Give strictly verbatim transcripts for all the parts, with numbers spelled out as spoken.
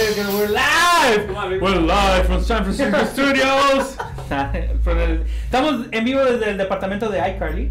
we're live. We're live from San Francisco Studios. Estamos en vivo desde el departamento de iCarly.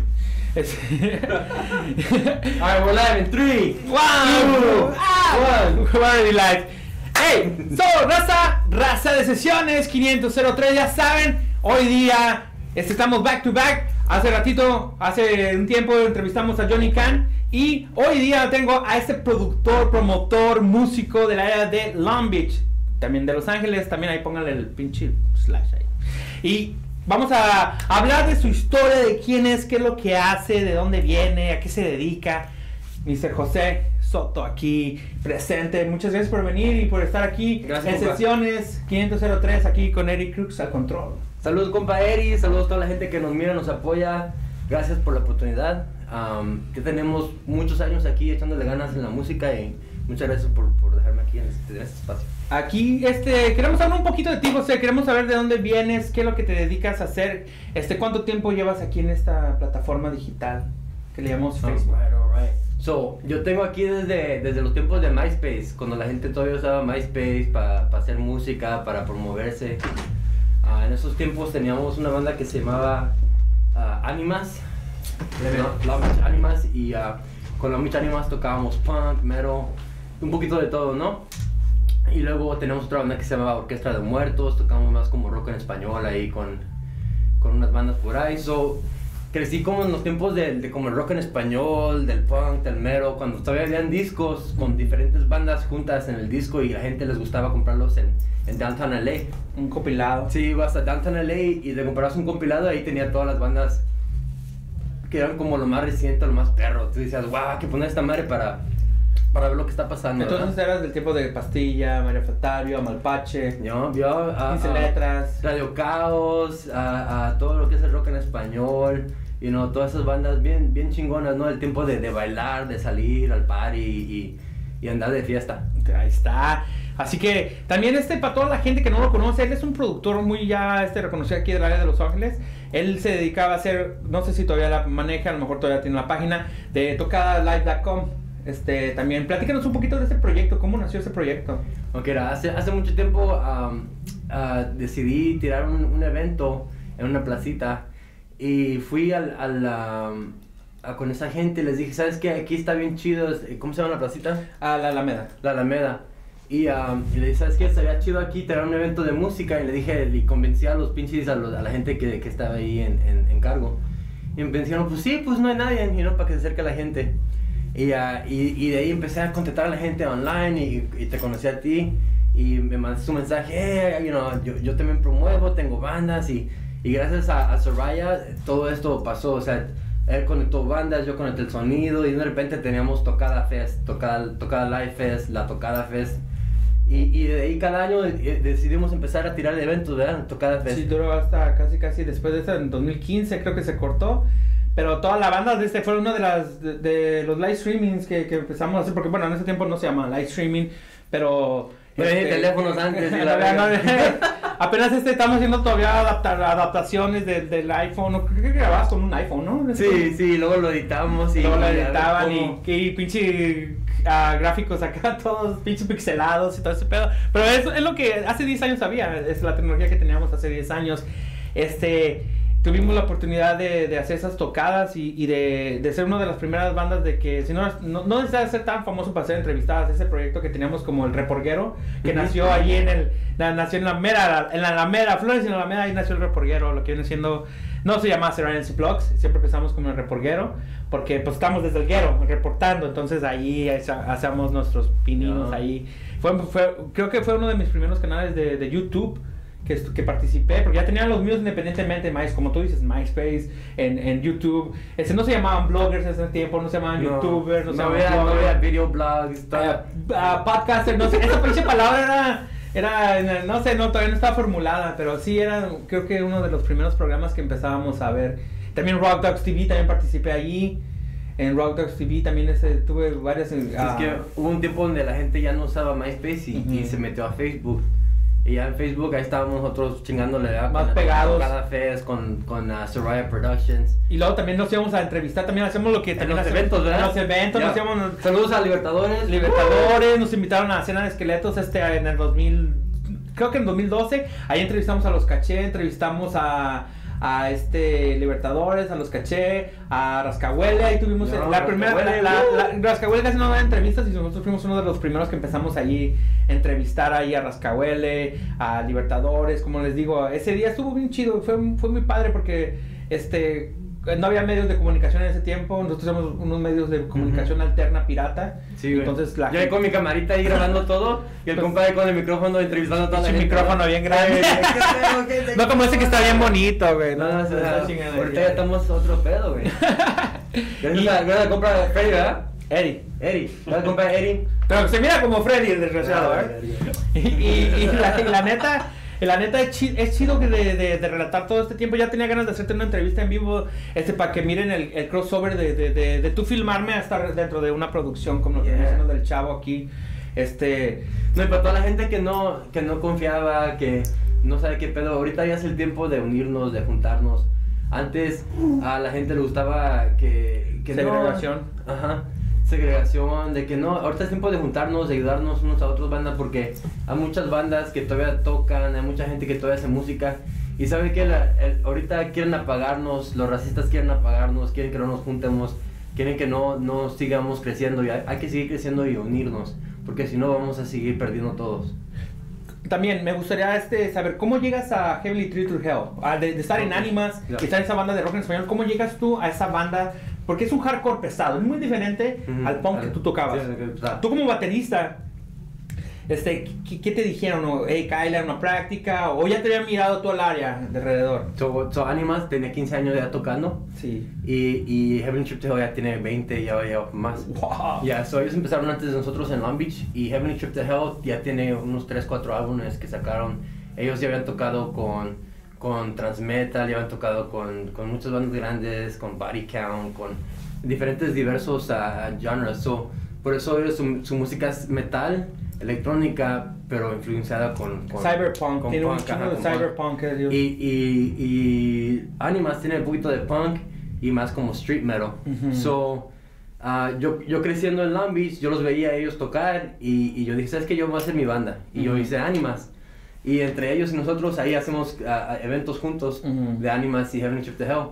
Alright, we're live in three, One, one. We're already live. Hey, so, raza, raza de sesiones quinientos tres, ya saben, hoy día este, estamos back to back. Hace ratito, hace un tiempo entrevistamos a Johnny Can. Y hoy día tengo a este productor, promotor, músico de la área de Long Beach, también de Los Ángeles, también ahí pónganle el pinche slash ahí. Y vamos a hablar de su historia, de quién es, qué es lo que hace, de dónde viene, a qué se dedica. mister José Soto aquí presente, muchas gracias por venir y por estar aquí. Gracias, en compa. Sesiones quinientos tres, aquí con Eric Cruz al control. Saludos, compa Eri, saludos a toda la gente que nos mira, nos apoya. Gracias por la oportunidad. Um, que tenemos muchos años aquí echándole ganas en la música y muchas gracias por, por dejarme aquí en este, en este espacio. Aquí, este, queremos hablar un poquito de ti, José. Queremos saber de dónde vienes, qué es lo que te dedicas a hacer, este, cuánto tiempo llevas aquí en esta plataforma digital que le llamamos Facebook. Alright, alright. So, yo tengo aquí desde, desde los tiempos de MySpace, cuando la gente todavía usaba MySpace para pa hacer música, para promoverse. Uh, en esos tiempos teníamos una banda que se llamaba uh, Animas. No, Long Beach Animas, y uh, con Long Beach Animas tocábamos punk, metal, un poquito de todo, ¿no? Y luego tenemos otra banda que se llamaba Orquesta de Muertos, tocamos más como rock en español ahí con, con unas bandas por ahí. So, crecí como en los tiempos de, de como el rock en español, del punk, del metal, cuando todavía habían discos con diferentes bandas juntas en el disco y la gente les gustaba comprarlos en, en Downtown L A. Un compilado. Sí, ibas a Downtown L A y te comprabas un compilado, ahí tenía todas las bandas que eran como lo más reciente, lo más perro. Tú decías, wow, hay que poner esta madre para, para ver lo que está pasando. Entonces, ¿verdad? Eras del tiempo de Pastilla, María Fatario, Malpache, Yo, yo, a, quince a letras, Radio Caos, a, a todo lo que es el rock en español, y you know, todas esas bandas bien, bien chingonas, ¿no? El tiempo de, de bailar, de salir al party y, y andar de fiesta. Ahí está. Así que también este, para toda la gente que no lo conoce, él es un productor muy ya este, reconocido aquí del área de Los Ángeles. Él se dedicaba a hacer, no sé si todavía la maneja, a lo mejor todavía tiene la página de tocada live punto com. Este, también, platícanos un poquito de este proyecto, ¿cómo nació ese proyecto? Ok, hace, hace mucho tiempo um, uh, decidí tirar un, un evento en una placita y fui al, al, um, a, con esa gente, les dije, ¿sabes qué? Aquí está bien chido, ¿cómo se llama la placita? A la Alameda. La Alameda. Y, um, y le dije, ¿sabes qué? Estaría chido aquí tener un evento de música. Y le dije, y convencí a los pinches, a, los, a la gente que, que estaba ahí en, en, en cargo. Y me pensaron, pues sí, pues no hay nadie, you know, para que se acerque a la gente. Y, uh, y, y de ahí empecé a contactar a la gente online y, y te conocí a ti. Y me mandaste un mensaje, hey, you know, yo, yo también promuevo, tengo bandas. Y, y gracias a, a Soraya, todo esto pasó. O sea, él conectó bandas, yo conecté el sonido. Y de repente teníamos Tocada Fest, Tocada, tocada Live Fest, la Tocada Fest. Y, y de ahí cada año eh, decidimos empezar a tirar eventos, ¿verdad? Tocada Fest. Sí, duró hasta casi casi después de eso, en dos mil quince creo que se cortó. Pero toda la banda de este fue uno de las de, de los live streamings que, que empezamos a hacer, porque bueno, en ese tiempo no se llama live streaming, pero... Pero este, hay teléfonos antes. Y la la no, apenas este, estamos haciendo todavía adaptar, adaptaciones del, del iPhone, creo que grababas con un iPhone, ¿no? Sí, sí, luego lo editamos y... Luego lo y a ver editaban cómo- y, y pinche uh, gráficos acá todos pinche pixelados y todo ese pedo. Pero eso es lo que hace diez años había, es la tecnología que teníamos hace diez años. Este... Tuvimos la oportunidad de, de hacer esas tocadas y, y de, de ser una de las primeras bandas de que, si no, no, no necesitas ser tan famoso para ser entrevistadas, ese proyecto que teníamos como el Reporguero, que Uh-huh. nació allí en el, la, nació en la Alameda, en la Alameda, Flores y en la Alameda, ahí nació el Reporguero, lo que viene siendo, no se llama Serenity Vlogs, siempre empezamos como el Reporguero, porque pues estamos desde el guero reportando, entonces ahí hacemos nuestros pininos, No. ahí, fue, fue, creo que fue uno de mis primeros canales de, de YouTube, Que, que participé, porque ya tenía los míos independientemente, más como tú dices, MySpace, en, en YouTube. Ese no se llamaban bloggers en ese tiempo, no se llamaban No, youtubers, no, no se había, llamaban no había bloggers, video blogs, uh, todo. uh, podcaster, no sé, esa pinche palabra era, era, no sé, no, todavía no estaba formulada, pero sí era, creo que uno de los primeros programas que empezábamos a ver. También Rock Dogs T V, también participé allí. En Rock Dogs T V también ese, tuve varias... Uh, Es que hubo un tiempo donde la gente ya no usaba MySpace y, Uh-huh. y se metió a Facebook. Y ya en Facebook ahí estábamos nosotros chingándole, ¿verdad? Más con, pegados. Cada Fest, con, con uh, Soraya Productions. Y luego también nos íbamos a entrevistar, también hacemos lo que En también los hacemos- eventos, ¿verdad? En los eventos, Ya. nos íbamos... Saludos a Libertadores. Libertadores, nos invitaron a Cena de Esqueletos este en el dos mil, creo que en dos mil doce, ahí entrevistamos a los Caché, entrevistamos a, a este Libertadores, a los Caché, a Rascahuele, ahí tuvimos No, la primera, la, Rascahuele, la, uh. la- Rascahuele casi no da entrevistas y nosotros fuimos uno de los primeros que empezamos allí a entrevistar ahí a Rascahuele, a Libertadores, como les digo, ese día estuvo bien chido, fue, fue muy padre porque este... no había medios de comunicación en ese tiempo, nosotros éramos unos medios de comunicación uh-huh. alterna pirata. Sí, güey. Entonces la Yo ahí con mi camarita ahí grabando todo y el Pues, compadre con el micrófono entrevistando a toda la un gente. micrófono bien grande. No como ese que está bien bonito, güey. No, no, o sea, Está chingada, ahorita ya estamos otro pedo, güey. Gracias a gracias a la compra de Freddy, ¿verdad? Eddie. Eddie, gracias a la compra de Eddie. Pero se mira como Freddy, el desgraciado, Ah, ¿eh? Y, y, y la, y la neta, la neta es chido, es chido que de, de, de relatar todo este tiempo. Ya tenía ganas de hacerte una entrevista en vivo, este, para que miren el, el crossover de, de, de, de tú filmarme a estar dentro de una producción como lo que Yeah. estamos haciendo del chavo aquí. Este, No, y para toda la gente que no, que no confiaba, que no sabe qué pedo, ahorita ya es el tiempo de unirnos, de juntarnos. Antes a la gente le gustaba que... que no- Segregación. Ajá, segregación, de que no, ahorita es tiempo de juntarnos, de ayudarnos unos a otros bandas, porque hay muchas bandas que todavía tocan, hay mucha gente que todavía hace música, y sabe que la, el- ahorita quieren apagarnos, los racistas quieren apagarnos, quieren que no nos juntemos, quieren que no, no sigamos creciendo, y hay, hay que seguir creciendo y unirnos, porque si no vamos a seguir perdiendo todos. también me gustaría este, saber cómo llegas a Heavily Treated Hell, ah, de, de estar en Ok. Ánimas, Ya. y estar en esa banda de rock en español. ¿Cómo llegas tú a esa banda? Porque es un hardcore pesado, es muy diferente Ujú. al punk que tú tocabas. Sí, sí, sí. Tú como baterista, este, ¿qué, qué te dijeron? ¿O, hey, Kyle, una práctica? ¿O ya te habían mirado todo el área de alrededor? So, so Animas tenía quince años ya tocando, Sí. y, y Heavenly Trip to Hell ya tiene veinte, ya ya más. Wow. Ya, so ellos empezaron antes de nosotros en Long Beach, y Heavenly Trip to Hell ya tiene unos tres, cuatro álbumes que sacaron. Ellos ya habían tocado con, con Transmetal, ya habían tocado con, con muchas bandas grandes, con Body Count, con diferentes diversos uh, genres. So, por eso ellos, su, su música es metal, electrónica, pero influenciada con, con Cyberpunk, con tiene un punk, chingo ajá, de con punk. cyberpunk. eh, Dios. Y, y, y Animas tiene un poquito de punk y más como street metal. Ujú. So, ah, yo, yo creciendo en Long Beach, yo los veía a ellos tocar, y, y yo dije, ¿sabes qué? Yo voy a hacer mi banda. Y yo Ujú. hice Animas. Y entre ellos y nosotros ahí hacemos ah, eventos juntos Ujú. de Animas y Heavenly Trip to Hell.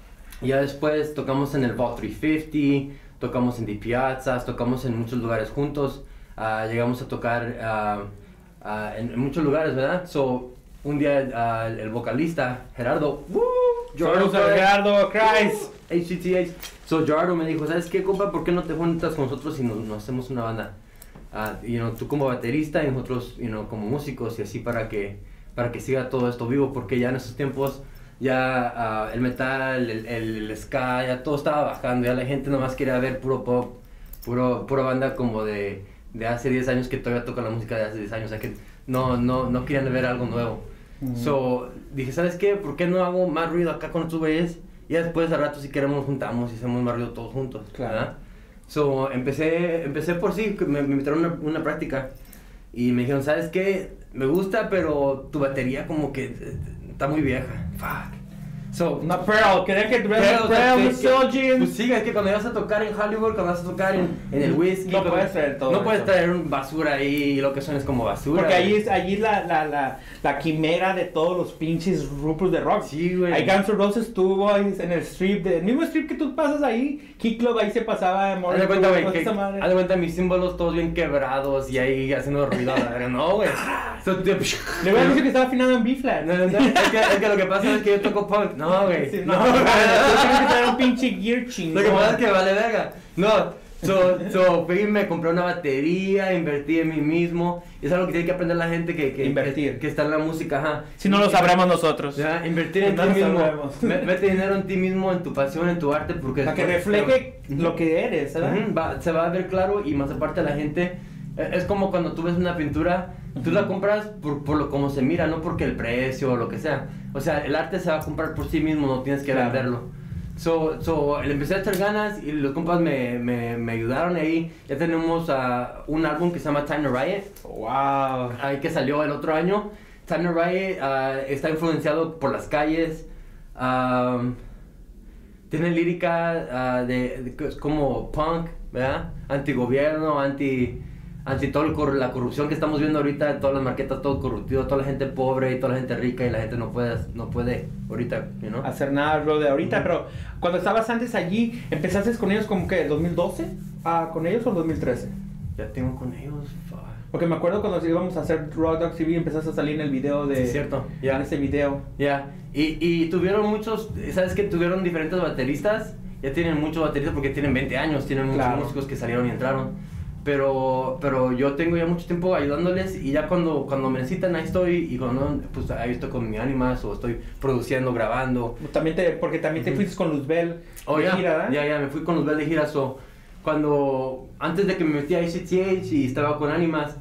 Y ya después tocamos en el Vault trescientos cincuenta, tocamos en The Piazzas, tocamos en muchos lugares juntos. Ah, llegamos a tocar ah, ah, en, en muchos lugares, ¿verdad? So, un día ah, el vocalista, Gerardo, ¡woo! Saludos a Gerardo Christ. H C T H. So, Gerardo me dijo, ¿sabes qué, compa? ¿Por qué no te juntas con nosotros y nos, nos hacemos una banda? Uh, you know, tú como baterista y nosotros, you know, como músicos, y así para que, para que siga todo esto vivo, porque ya en esos tiempos ya ah, el metal, el, el, el ska, ya todo estaba bajando, ya la gente nomás quería ver puro pop, puro, pura banda como de, de hace diez años que todavía toca la música de hace diez años, o sea que no, no, no querían ver algo nuevo. Ujú. So, dije, ¿sabes qué? ¿Por qué no hago más ruido acá con estos güeyes? Y ya después de rato si queremos nos juntamos y hacemos más ruido todos juntos, Claro. ¿verdad? So, empecé, empecé por sí, me, me invitaron a una, una práctica y me dijeron, ¿sabes qué? Me gusta, pero tu batería como que eh, está muy vieja. Fuck. So, No, Pearl, quería que tuvieras pero, el o sea, Pearl, que- Misogyny. pues sí, es que cuando vas a tocar en Hollywood, cuando vas a tocar en, en el whisky, No cuando- puedes traer todo no puedes eso. traer un basura ahí y lo que son es como basura. Porque güey. allí es allí la, la, la, la quimera de todos los pinches grupos de rock. Sí, güey. Ahí Guns N' Roses estuvo ahí en el strip, de, el mismo strip que tú pasas ahí, Key Club ahí se pasaba de Haz de cuenta, güey, toda que, esa madre. haz de cuenta mis símbolos todos bien quebrados y ahí haciendo ruido. la verga. No, güey. So, tío, Le voy a decir que estaba afinado en B-flat. No, no, no, es, que, es que lo que pasa es que yo toco punk. No, güey. Sí, no, no, güey. tú tienes que traer un pinche gear chingón. Lo que pasa es que vale verga. No, so, so, fui y me compré una batería, invertí en mí mismo. Y es algo que tiene que aprender la gente que, que, Invertir. que, que está en la música, ajá. Si no lo sabremos nosotros. Ya, invertir en No ti lo mismo. sabremos. Me- Mete dinero en ti mismo, en tu pasión, en tu arte, porque... Para que después- refleje Ujú. lo que eres, ¿verdad? Ujú, va- se va a ver claro, y más aparte la gente, eh, es como cuando tú ves una pintura, tú la compras por, por lo como se mira, no porque el precio o lo que sea. O sea, el arte se va a comprar por sí mismo, no tienes que Claro. venderlo. So, so, le empecé a echar ganas y los compas me, me, me ayudaron ahí. Ya tenemos uh, un álbum que se llama Time to Riot. Wow. Ahí que salió el otro año. Time to Riot uh, está influenciado por las calles. Um, tiene lírica uh, de, de, de como punk, ¿verdad? Antigobierno, anti... Anti toda la corrupción que estamos viendo ahorita, todas las marquetas, todo corruptivo, toda la gente pobre y toda la gente rica y la gente no puede, no puede ahorita, you know? Hacer nada lo de ahorita, uh-huh. Pero cuando estabas antes allí, ¿empezaste con ellos como que dos mil doce? Ah, ¿con ellos o dos mil trece? Ya tengo con ellos, fuck. Porque me acuerdo cuando íbamos a hacer Raw Dogs T V empezaste a salir en el video de... Sí, cierto, ya. Yeah. En ese video. Ya, yeah. y, y tuvieron muchos, ¿sabes qué? Tuvieron diferentes bateristas, ya tienen muchos bateristas porque tienen veinte años, tienen muchos claro. músicos que salieron y entraron. Pero, pero yo tengo ya mucho tiempo ayudándoles y ya cuando, cuando me necesitan ahí estoy y cuando pues ahí estoy con mi Animas o estoy produciendo, grabando. También te, porque también te uh-huh. fuiste con Luzbel oh, de ya, gira, ¿verdad? Ya, ya, me fui con Luzbel de gira. So, cuando, antes de que me metí a A C T H y estaba con Animas,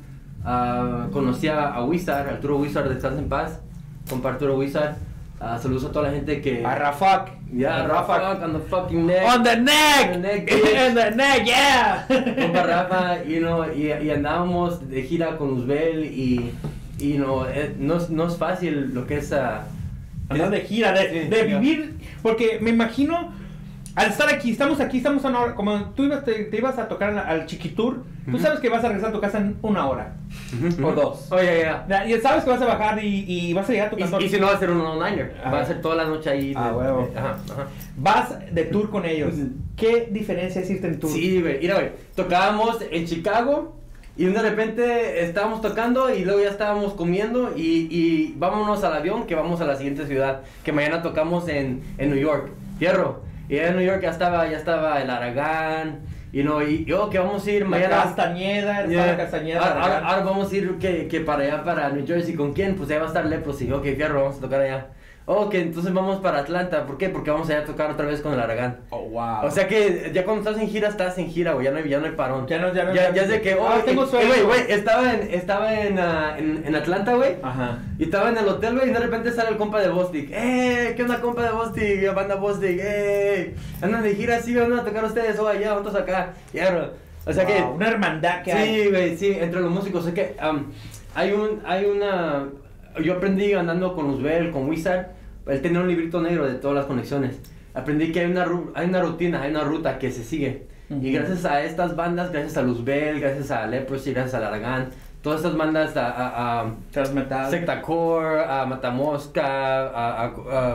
uh, conocí a, a Wizard, Arturo Wizard, descansa en paz, compa Arturo Wizard. Uh, saludos a toda la gente que... A Rafak. Yeah, Rafak on the fucking neck. On the neck. On the neck, on the neck, yeah. Compa Rafa, you know, y, y andábamos de gira con Luzbel y, y no, eh, no, no es fácil lo que es... Uh, Andar de gira, de, de, de vivir, porque me imagino... Al estar aquí, estamos aquí, estamos a una hora, como tú ibas, te, te ibas a tocar al, al Chiquitur, uh-huh. Tú sabes que vas a regresar a tu casa en una hora, uh-huh. O dos. Oh, yeah, yeah. Y sabes que vas a bajar y, y vas a llegar a tu casa. Y, y si no va a ser un online-er, va a ser toda la noche ahí. Ah, huevo. Ajá, ajá. Vas de tour con ellos. ¿Qué diferencia es irte en tour? Sí, güey, mira, güey, tocábamos en Chicago y de repente estábamos tocando y luego ya estábamos comiendo y, y vámonos al avión que vamos a la siguiente ciudad, que mañana tocamos en, en New York, Fierro. Y en New York ya estaba, ya estaba el Aragán, you know, y yo oh, que vamos a ir mañana. La Castañeda, yeah. la Castañeda. Ahora, ahora, ahora vamos a ir que, que para allá, para New Jersey, ¿con quién? Pues allá va a estar Leprosy, ok, fierro, vamos a tocar allá. Ok, entonces vamos para Atlanta, ¿por qué? Porque vamos allá a tocar otra vez con el Aragán. Oh, wow. O sea que ya cuando estás en gira, estás en gira, güey, ya no hay, ya no hay parón. Ya no, ya no. Ya, ya es de que, oh, ah, tengo sueño. Güey, güey, estaba en, estaba en, uh, en, en Atlanta, güey. Ajá. Y estaba en el hotel, güey, y de repente sale el compa de Bostic. ¡Eh! ¿Qué onda, compa de Bostic? Banda Bostic, ¡eh! Andan de gira, sí, van a tocar ustedes, o allá, otros acá. Ya, o sea wow, que... una hermandad que sí, hay. Sí, güey, sí, entre los músicos. O sea que um, hay un, hay una... Yo aprendí andando con Luzbel, con Wizard. Él tenía un librito negro de todas las conexiones. Aprendí que hay una, hay una rutina, hay una ruta que se sigue. Uh-huh. Y gracias a estas bandas, gracias a Luzbel, gracias a Leprosy, gracias a Aragán, todas estas bandas, a, a, a Transmetal, Secta Core, a Matamosca, a, a, a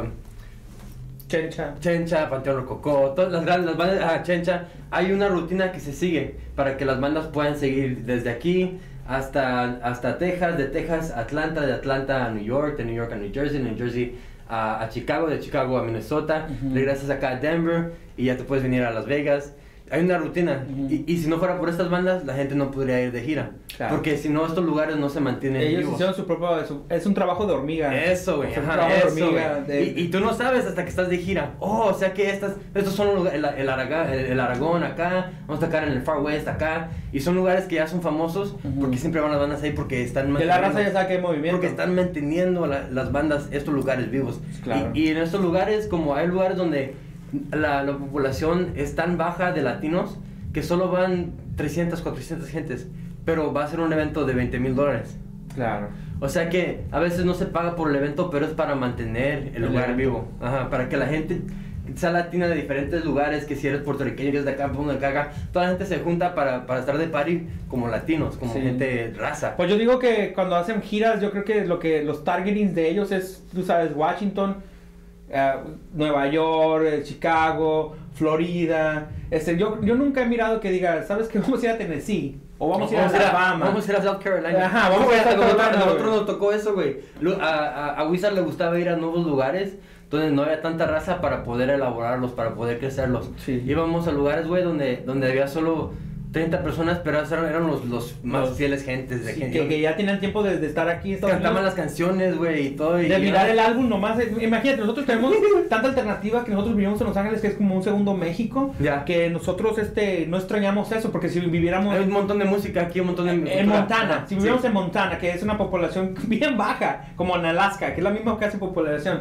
Chencha, Chencha, Panteón Rococó, todas las grandes las bandas, a Chencha, hay una rutina que se sigue para que las bandas puedan seguir desde aquí hasta, hasta Texas, de Texas a Atlanta, de Atlanta a New York, de New York a New Jersey, de New Jersey a, a Chicago, de Chicago a Minnesota, uh-huh. Regresas acá a Denver y ya te puedes venir a Las Vegas. Hay una rutina, uh-huh. y, y si no fuera por estas bandas, la gente no podría ir de gira. Claro. Porque si no, estos lugares no se mantienen ellos vivos. Hicieron su propio, su, es un trabajo de hormiga. Eso, güey, eso, de... y, y tú no sabes hasta que estás de gira. Oh, o sea que estas, estos son los lugares, el, el, Aragán, el, el Aragón acá, vamos a tocar en el Far West acá, y son lugares que ya son famosos, uh-huh. Porque siempre van las bandas ahí porque están manteniendo... Que la raza ya sabe que hay movimiento. Porque están manteniendo la, las bandas, estos lugares vivos. Claro. Y, y en estos lugares, como hay lugares donde la, la población es tan baja de latinos, que solo van trescientas, cuatrocientas gentes, pero va a ser un evento de veinte mil dólares. Claro. O sea que a veces no se paga por el evento, pero es para mantener el, el lugar evento. Vivo. Ajá, para que la gente sea latina de diferentes lugares, que si eres puertorriqueño, eres de acá, de acá, toda la gente se junta para, para estar de party como latinos, como sí. Gente raza. Pues yo digo que cuando hacen giras, yo creo que lo que los targetings de ellos es, tú sabes, Washington, Uh, Nueva York, eh, Chicago, Florida. Este, yo, yo nunca he mirado que diga, ¿sabes qué? Vamos a ir a Tennessee. O vamos, vamos a ir a Alabama. Vamos a ir a South Carolina. Ajá, vamos a ir a South Carolina. A nosotros nos tocó eso, güey. A, a, a Wizard le gustaba ir a nuevos lugares donde no había tanta raza para poder elaborarlos, para poder crecerlos. Sí. Íbamos a lugares, güey, donde, donde había solo treinta personas, pero eran los, los más los, fieles gentes de sí, gente. Que, que ya tenían tiempo de, de estar aquí. Cantaban las canciones, güey, y todo. Y de mirar ¿no? el álbum nomás. Imagínate, nosotros tenemos tanta alternativa que nosotros vivimos en Los Ángeles, que es como un segundo México. Ya. Que nosotros este no extrañamos eso, porque si viviéramos... Hay un montón de música aquí, un montón de... En, en Montana, Ajá, si viviéramos sí. en Montana, que es una población bien baja, como en Alaska, que es la misma casi población.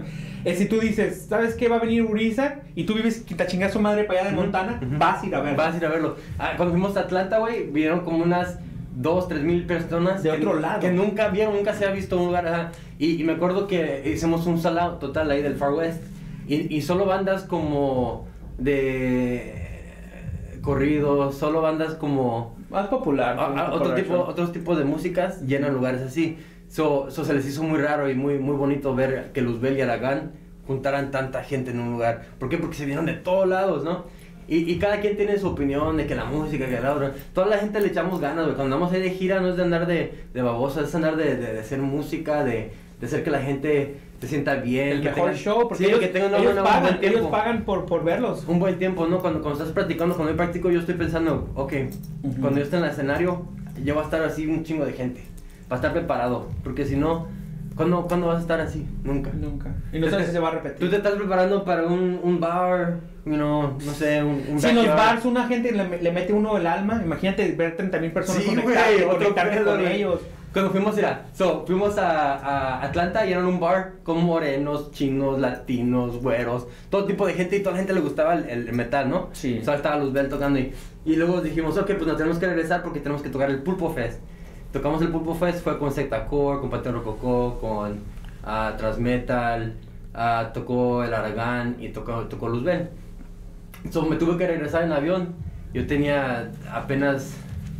es si tú dices, ¿sabes qué? Va a venir Uriza y tú vives quita chingar su madre para allá de Montana, uh-huh. vas a ir a verlo. Vas a ir a verlo. Ah, cuando fuimos a Atlanta, güey, vinieron como unas dos, tres mil personas. De otro lado. Que nunca vieron, nunca se había visto un lugar. Ajá. Y, y me acuerdo que hicimos un sell out total ahí del Far West. Y, y solo bandas como de corridos, solo bandas como más popular, a, a, otro tipo, otros tipos de músicas llenan lugares así. So, so se les hizo muy raro y muy, muy bonito ver que Luzbel y Aragán juntaran tanta gente en un lugar. ¿Por qué? Porque se vieron de todos lados, ¿no? Y, y cada quien tiene su opinión de que la música, que la otra. Toda la gente le echamos ganas, güey. Cuando andamos ahí de gira no es de andar de, de babosa, es andar de, de, de hacer música, de, de hacer que la gente se sienta bien. El que mejor tenga, show, porque sí, ellos, que tengan una ellos, buena, pagan, un buen tiempo. ellos pagan por, por verlos. Un buen tiempo, ¿no? Cuando, cuando estás practicando, cuando yo practico, yo estoy pensando, ok, uh-huh. cuando yo esté en el escenario, yo voy a estar así un chingo de gente. Para estar preparado, porque si no, ¿cuándo, ¿cuándo vas a estar así? Nunca. Nunca. Y no sabes si se va a repetir. Tú te estás preparando para un, un bar, you know, no sé, un, un si en los bars una gente le, le mete uno el alma, imagínate ver treinta mil personas sí, conectarte, güey, conectarte pedo, con güey. ellos. Cuando fuimos, mira, so, fuimos a, a Atlanta y eran un bar con morenos, chinos, latinos, güeros, todo tipo de gente y toda la gente le gustaba el, el metal, ¿no? Sí. O sea, estaba Luzbel tocando y, y luego dijimos, ok, pues nos tenemos que regresar porque tenemos que tocar el Pulpo Fest. Tocamos el Pulpo Fest, fue con Secta Core, con Pateo Rococó, con uh, Transmetal, uh, tocó el Aragán y tocó, tocó Luzbel. So, me tuve que regresar en avión. Yo tenía apenas...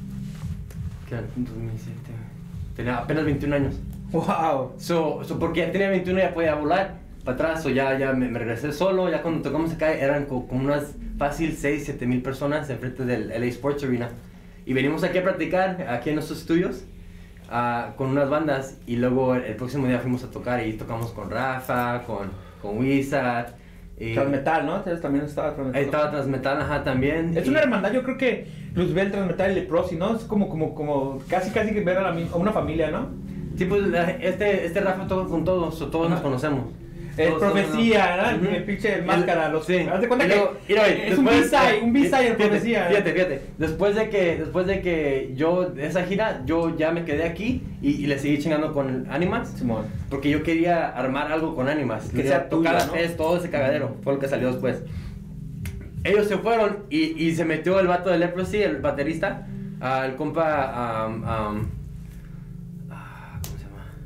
¿Qué era? dos mil siete. Tenía apenas veintiún años. ¡Wow! So, so porque ya tenía veintiuno ya podía volar para atrás. O ya, ya me, me regresé solo. Ya cuando tocamos acá eran como, como unas fácil seis, siete mil personas enfrente del L A Sports Arena. Y venimos aquí a practicar, aquí en nuestros estudios, uh, con unas bandas. Y luego el, el próximo día fuimos a tocar y tocamos con Rafa, con, con Wizard. Y Transmetal, ¿no? Entonces también estaba Transmetal. Ahí estaba Transmetal, ajá, también. Es y... una hermandad, yo creo que Luzbel, Transmetal y Leprosy, ¿no? Es como, como, como casi, casi que ver a, la, a una familia, ¿no? Sí, pues este, este Rafa toca con todos, o todos ajá. nos conocemos. Es todos, Profecía, todos, ¿no? Uh-huh. El pinche máscara, los... Sí. Haz de cuenta luego, que mira, es después, un B-side, un B-side en Profecía. Fíjate, fíjate, después de que, después de que yo, esa gira, yo ya me quedé aquí y, y le seguí chingando con Animas. Simón. Porque yo quería armar algo con Animas. Que quería sea tocar tuyo, ¿no? Fest, todo ese cagadero, fue lo que salió después. Ellos se fueron y, y se metió el vato de Leprosy, el baterista, al compa... Um, um, ¿cómo se llama?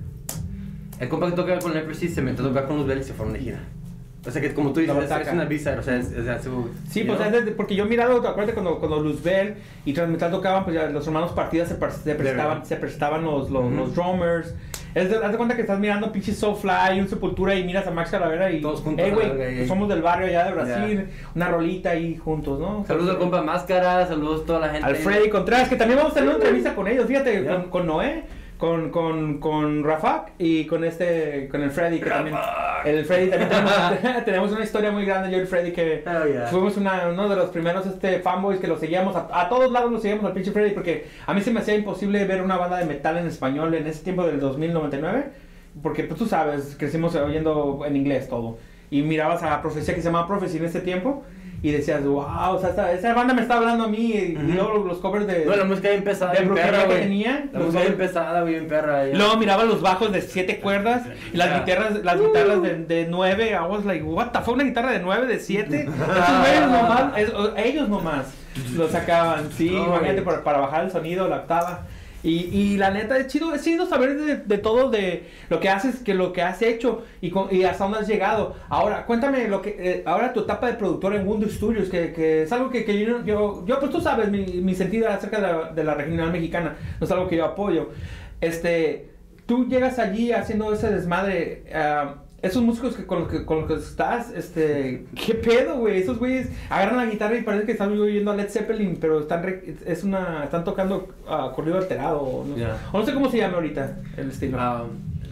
El compa que toca con Leprosy se metió a tocar con Luzbel y se fueron de gira. O sea que como tú dices, es, es una visa, o sea, es, es, es su, sí, pues es de, porque yo he mirado, acuérdate cuando, cuando Luzbel y Transmetal tocaban, pues ya los hermanos Partidas se, se prestaban, se prestaban los, los, uh-huh. los drummers. Es de, haz de cuenta que estás mirando pinche Soulfly, un Sepultura y miras a Max Calavera y... Todos juntos. Eh, güey, pues somos del barrio allá de Brasil, yeah. una rolita ahí juntos, ¿no? Saludos al compa Máscara, saludos a toda la gente. Al Freddy Contreras, que también vamos a tener una entrevista con ellos, fíjate, yeah. con, con Noé. Con, con, con Rafak y con este, con el Freddy, que también, el Freddy también tenemos, tenemos una historia muy grande, yo y el Freddy, que oh, yeah. fuimos una, uno de los primeros este, fanboys que lo seguíamos, a, a todos lados lo seguíamos al pinche Freddy, porque a mí se me hacía imposible ver una banda de metal en español en ese tiempo del dos mil noventa y nueve, porque pues tú sabes, crecimos oyendo en inglés todo, y mirabas a Profecía que se llamaba Prophecy en ese tiempo, y decías, wow, o sea, esta, esa banda me está hablando a mí, y, uh-huh. y luego los covers de... No, la música bien pesada, de bien perra, que güey. tenía. La música bien pesada, bien perra. Ya. Luego miraba los bajos de siete cuerdas, y las yeah. guitarras, las uh. guitarras de, de nueve, I was like, what the fuck, una guitarra de nueve, de siete, esos güeyes nomás, es, ellos nomás lo sacaban, sí, oh, imagínate, para, para bajar el sonido, la octava. Y, y la neta es chido, es chido saber de, de todo, de lo que haces, que lo que has hecho y, con, y hasta dónde has llegado. Ahora, cuéntame lo que, eh, ahora tu etapa de productor en Wundo Studios, que, que es algo que, que yo, yo, yo, pues tú sabes mi, mi sentido acerca de la, de la regional mexicana, no es algo que yo apoyo. Este, tú llegas allí haciendo ese desmadre, uh, esos músicos que con los que, con los que estás, este, ¿qué pedo, güey? Esos güeyes agarran la guitarra y parece que están oyendo a Led Zeppelin, pero están, re, es una, están tocando uh, corrido alterado, o no, yeah. o no sé cómo se llama ahorita el estilo. Um,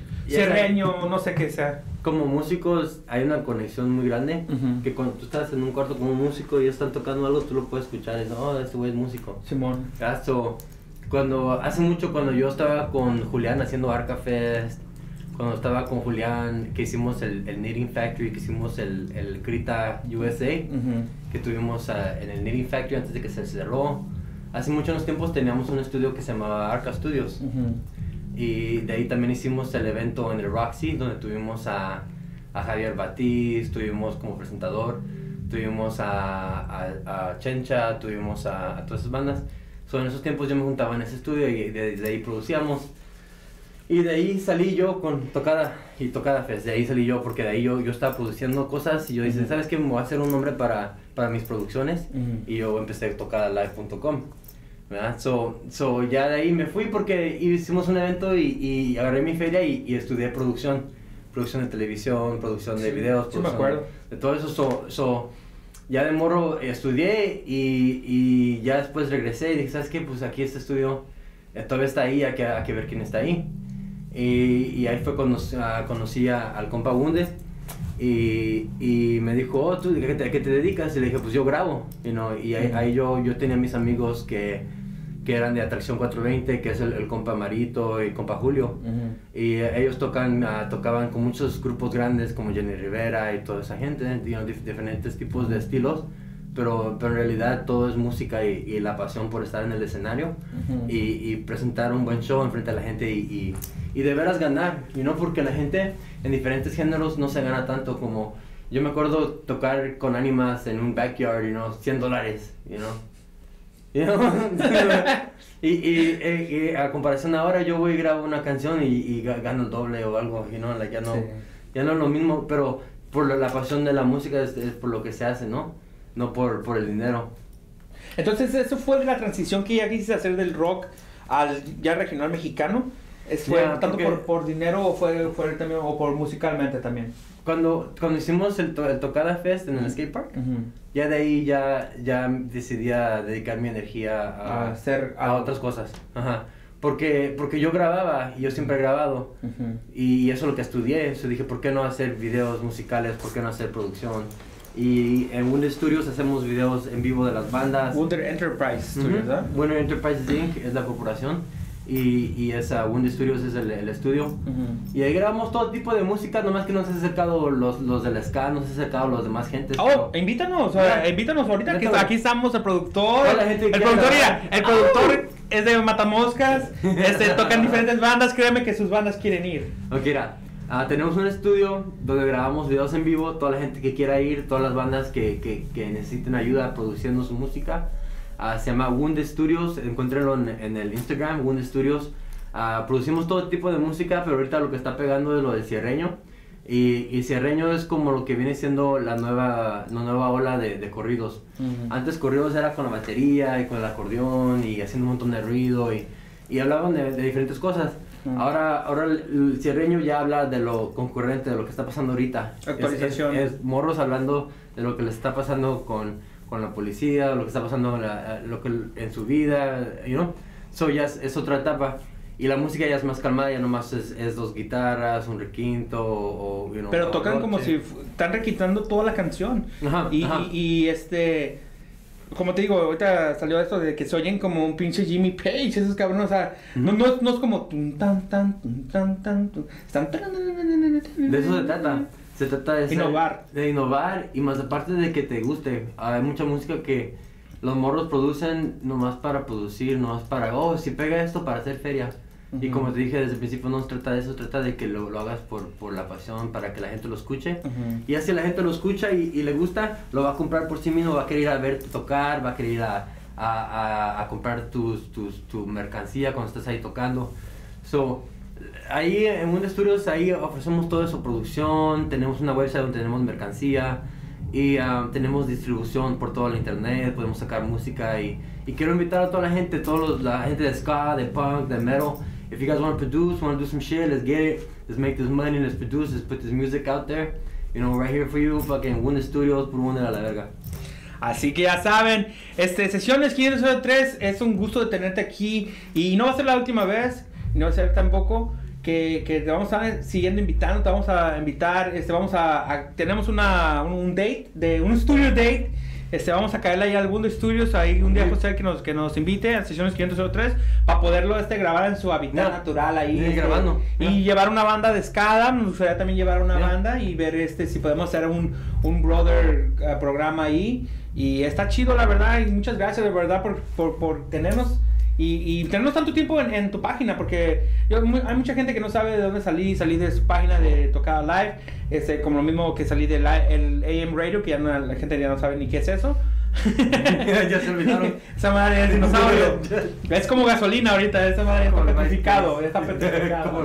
Serreño, no sé qué sea. Como músicos hay una conexión muy grande, uh-huh. que cuando tú estás en un cuarto con un músico y ellos están tocando algo, tú lo puedes escuchar y dices, oh, ese güey es músico. Simón. Caso, cuando, hace mucho cuando yo estaba con Julián haciendo Arca Fest, cuando estaba con Julián, que hicimos el, el Knitting Factory, que hicimos el, el Krita U S A, uh-huh. que tuvimos uh, en el Knitting Factory antes de que se cerró. Hace muchos tiempos teníamos un estudio que se llamaba Arca Studios. Uh-huh. Y de ahí también hicimos el evento en el Roxy, donde tuvimos a, a Javier Batiz, tuvimos como presentador, tuvimos a, a, a Chencha, tuvimos a, a todas esas bandas. So, en esos tiempos yo me juntaba en ese estudio y desde de ahí producíamos. Y de ahí salí yo con Tocada y Tocada Fest, de ahí salí yo porque de ahí yo, yo estaba produciendo cosas y yo dije, uh-huh. ¿sabes qué? Me voy a hacer un nombre para, para mis producciones uh-huh. y yo empecé tocada live punto com, ¿verdad? So, so ya de ahí me fui porque hicimos un evento y, y agarré mi feria y, y estudié producción, producción de televisión, producción de sí, videos, sí producción me acuerdo. De, de todo eso, so, so ya de morro estudié y, y ya después regresé y dije, ¿sabes qué? Pues aquí este estudio eh, todavía está ahí, hay que, hay que ver quién está ahí. Y, y ahí fue cuando uh, conocí a, al compa Wunde y, y me dijo, oh, ¿tú a qué, te, a qué te dedicas? Y le dije, pues yo grabo, you know, y ahí, ahí yo, yo tenía mis amigos que, que eran de Atracción cuatrocientos veinte, que es el, el compa Marito y el compa Julio, uh-huh. y uh, ellos tocan, uh, tocaban con muchos grupos grandes como Jenny Rivera y toda esa gente, you know, dif- diferentes tipos de estilos. Pero, pero en realidad todo es música y, y la pasión por estar en el escenario uh-huh. y, y presentar un buen show enfrente a la gente y, y, y de veras ganar, you know, porque la gente en diferentes géneros no se gana tanto como... Yo me acuerdo tocar con Ánimas en un backyard, you know, cien dólares, you know. You know? y, y, y, y a comparación ahora yo voy y grabo una canción y, y gano el doble o algo, you know, like ya, no, sí. ya no es lo mismo, pero por la, la pasión de la música es, es por lo que se hace, ¿no? No por, por el dinero. Entonces, ¿eso fue la transición que ya quisiste hacer del rock al ya regional mexicano? ¿Fue yeah, tanto por, por dinero o fue, fue también o por musicalmente también? Cuando, cuando hicimos el, to, el Tocada Fest en el skate park, uh-huh. ya de ahí ya, ya decidí a dedicar mi energía a, a hacer a otras cosas. Ajá. Porque, porque yo grababa y yo siempre he grabado uh-huh. y eso es lo que estudié. Entonces dije, ¿por qué no hacer videos musicales? ¿Por qué no hacer producción? Y en Wonder Studios hacemos videos en vivo de las bandas. Wonder Enterprise Studios, uh-huh. ¿verdad? Wonder Enterprises incorporated es la corporación y, y esa Wonder Studios es el, el estudio. Uh-huh. Y ahí grabamos todo tipo de música, nomás que nos ha acercado los, los del ska, nos ha acercado los demás gentes. Oh, pero... invítanos, yeah. invítanos ahorita que aquí estamos el productor. La gente el productor, mira, el productor oh. es de Matamoscas, este, tocan diferentes bandas, créeme que sus bandas quieren ir. Ok, mira. Uh, tenemos un estudio donde grabamos videos en vivo, toda la gente que quiera ir, todas las bandas que, que, que necesiten ayuda produciendo su música. Uh, se llama Wunde Studios, encuéntrenlo en, en el Instagram, Wunde Studios. Uh, producimos todo tipo de música, pero ahorita lo que está pegando es lo del cierreño. Y, y cierreño es como lo que viene siendo la nueva, la nueva ola de, de corridos. Uh-huh. Antes corridos era con la batería y con el acordeón y haciendo un montón de ruido y, y hablaban de, de diferentes cosas. Ahora, ahora el cierreño ya habla de lo concurrente, de lo que está pasando ahorita. Actualización. Es, es, es morros hablando de lo que les está pasando con, con la policía, lo que está pasando en, la, lo que, en su vida, you know? So ya es, es otra etapa. Y la música ya es más calmada, ya nomás es, es dos guitarras, un requinto o... You know, pero tocan rock, como sí. si están requintando toda la canción. Ajá, y, ajá. Y, y este... Como te digo, ahorita salió esto de que se oyen como un pinche Jimmy Page, esos cabrones, o sea, uh-huh. no, no, no es como tun, tan, tan, tun, tan, tan, tun, están... De eso se trata, se trata de innovar. Ser, de innovar y más aparte de que te guste. Hay mucha música que los morros producen nomás para producir, nomás para, oh, si pega esto para hacer feria. Uh-huh. Y como te dije desde el principio, no se trata de eso, se trata de que lo, lo hagas por, por la pasión, para que la gente lo escuche. Uh-huh. Y así la gente lo escucha y, y le gusta, lo va a comprar por sí mismo, va a querer ir a verte tocar, va a querer ir a, a, a, a comprar tus, tus, tu mercancía cuando estás ahí tocando. So, ahí en Wunde Studios, ahí ofrecemos todo eso, producción, tenemos una website donde tenemos mercancía y um, tenemos distribución por toda la internet, podemos sacar música y, y quiero invitar a toda la gente, toda la gente de ska, de punk, de metal. If you guys want to produce, want to do some shit, let's get it. Let's make this money, let's produce, let's put this music out there. You know, right here for you, fucking Wunde Studios, por Wunde a la verga. Así que ya saben, este, Sesiones quinientos tres, es un gusto de tenerte aquí. Y no va a ser la última vez, no va a ser tampoco que, que te vamos a estar siguiendo invitando, te vamos a invitar, este, vamos a, a tenemos una, un, un date, de un studio date. Este, vamos a caerle ahí al Wunde Studios, ahí un día José que nos, que nos invite a Sesiones quinientos tres para poderlo este, grabar en su hábitat yeah. natural ahí yeah, este, grabando y yeah. llevar una banda de escada. Nos gustaría también llevar una yeah. banda y ver este si podemos hacer un, un brother uh, programa ahí y está chido la verdad y muchas gracias de verdad por, por, por tenernos y, y tenemos tanto tiempo en, en tu página, porque yo, muy, hay mucha gente que no sabe de dónde salí, salí de su página de Tocada Live, este, como lo mismo que salí del el A M Radio, que ya no, la gente ya no sabe ni qué es eso. Ya se olvidaron. Esa madre es dinosaurio. Es como gasolina ahorita, esa madre está petrificado, está petrificado.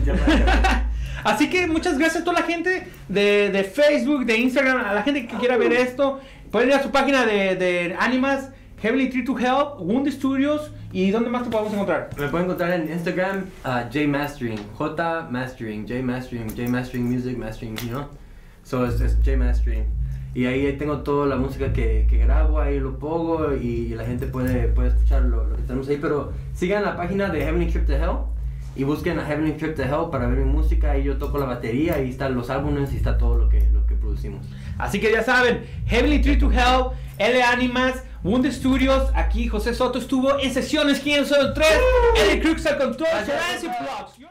Así que muchas gracias a toda la gente de, de Facebook, de Instagram, a la gente que quiera ver esto. Pueden ir a su página de, de Animas, Heavenly Tree to Help, Wound Studios, y ¿dónde más te podemos encontrar? Me pueden encontrar en Instagram, uh, J Mastering, J Mastering, J Mastering, J Mastering Music, Mastering, you know? So es, es J Mastering. Y ahí tengo toda la música que, que grabo, ahí lo pongo y, y la gente puede, puede escuchar lo, lo que tenemos ahí. Pero sigan la página de Heavenly Trip to Hell y busquen a Heavenly Trip to Hell para ver mi música. Ahí yo toco la batería, ahí están los álbumes y está todo lo que, lo que producimos. Así que ya saben, Heavenly Tree to Hell, L Animas, Wound Studios. Aquí José Soto estuvo en sesiones quinientos tres. Eddie Crux al control, Solange Vlogs.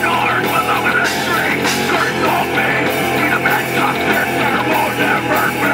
Burn, burn.